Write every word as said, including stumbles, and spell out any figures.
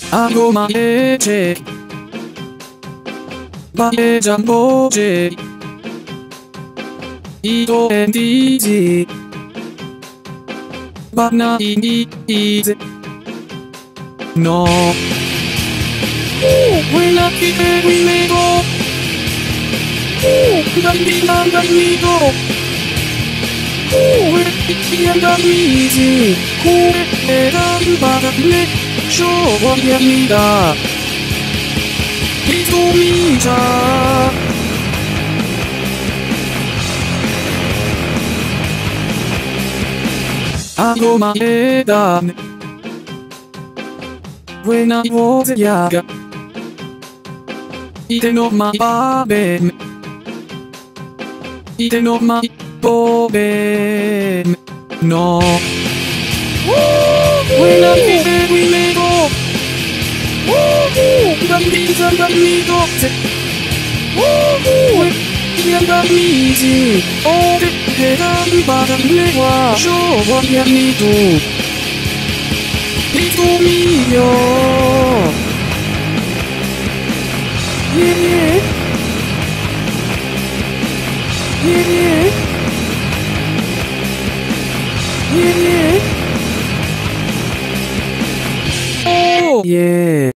Ako maece Bae jamboje Ito entiti Bana ini ite No Wala kite wimego Gandinang ganito Iyan gamiti Kuetan batakne Showabiyamida Itumita Ako maedan When I was a yaga Ite no mai baben Ite no mai boben No When I was we made up Gandita gamito Iyan gamiti Ode hedan badan lewa Showabiyamito Itumio Yeah, yeah. Yeah, yeah. Yeah, yeah. Oh, yeah.